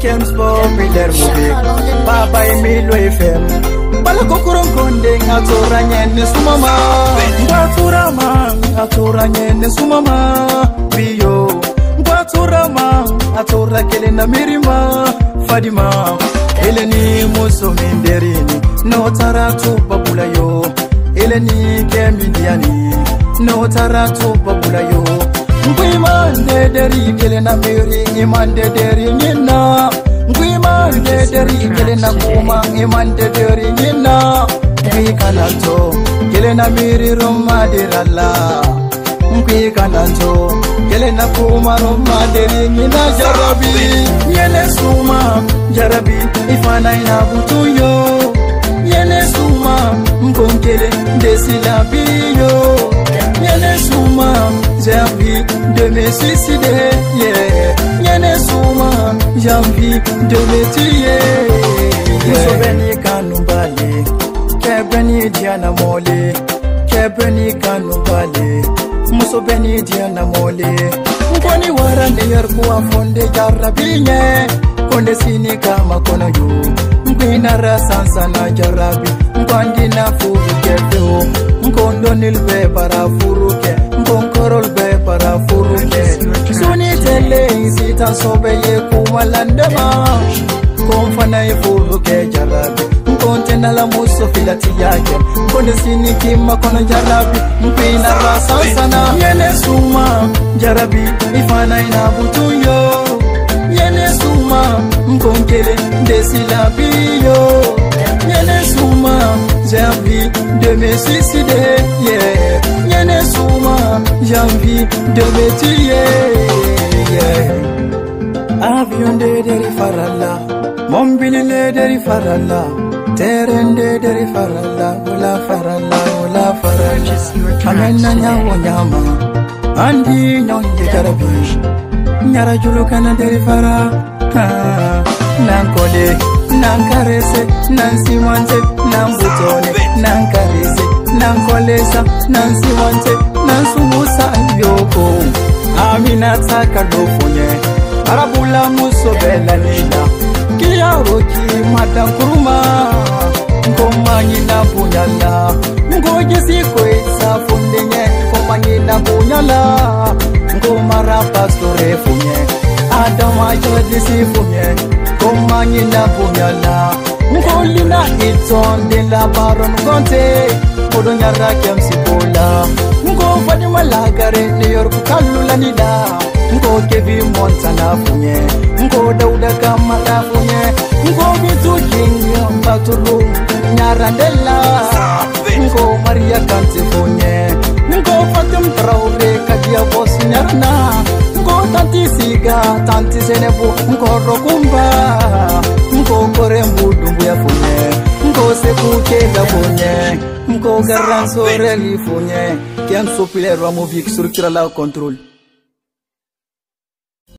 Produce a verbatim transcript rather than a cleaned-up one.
Kems Popular Music Papa Emilio F M Bala kokoron konde ngatora nyene sumama Ngatora ma ngatora nyene sumama Biyo Ngatora ma ngatora kele na mirima Fadima Eleni muso minderini No taratu babula yo Eleni kemidiani No taratu babula yo Ngwimande deri kele na miri Ngimande deri nyina Ngwimande deri kele na kuma Ngimande deri nyina Ngwi kananto kele na miri Roma dirala Ngwi kananto kele na kuma Roma deri nyina Jarabi Yene suma Jarabi ifana ina butuyo Yene suma Mkonkele desila biyo Yene suma J'envie de me suicider, yeah. Yene souma, j'ai envie de me tuer. Muso beni kanubale, kebeni diana mole, kebeni kanubale, muso beni diana mole. Mkoni warande yerkuwa fonde jarabinye, konde sini kama kono yu. Mkwina rasansa na jarabi, mkwandi na furu kefeo, mkondo nilbe para furuke. Konkorol be para furuke Suni tele isita sobe ye kumalandema Konfana ye furuke jarabi Mkontena la muso filati yake Konde sini kima kono jarabi Mpina rasa sana Yene suma jarabi ifana inabutu yo Yene suma mkonkele desila biyo Yene suma j'ai envie de me suicider, yeah. Yene souma, j'ai envie de me tuer, yeah. Avion de deri faralla, mombile deri faralla, terrain de deri faralla, ula faralla, ula faralla. Amena nyawo nyama, andi nyonje jarabi, nyara julu kana deri fara, ha, nankole. Nankarese, nansiwante, nambutone, nankarese, nankolesa, nansiwante, nansumusa yoko. Aminata kadofonye, arabula muso bela nina, kiyaroki madam kuruma, ngomanyi na bunyala, ngoje sikwe safundenye, ngomanyi na bunyala, ngomara pastore funye, adama jodi sifunye. Komanyi na bunyala Mkolina iton de la baron konte Kodo nyara kemsipola Mko fadi malagare New York kalula nila Mko kevi montana funye Mko dauda kamara funye Mko bitu kinyo baturu Nyarandela Mko Maria kanti funye Mko fatim traure kadia bos nyarana Tanti siga, tanti senebu, mko rokumba Mko kore mbudu ya funye Mko seku keda funye Mko garansore li funye Kian Popular Music sur Kira la contrôle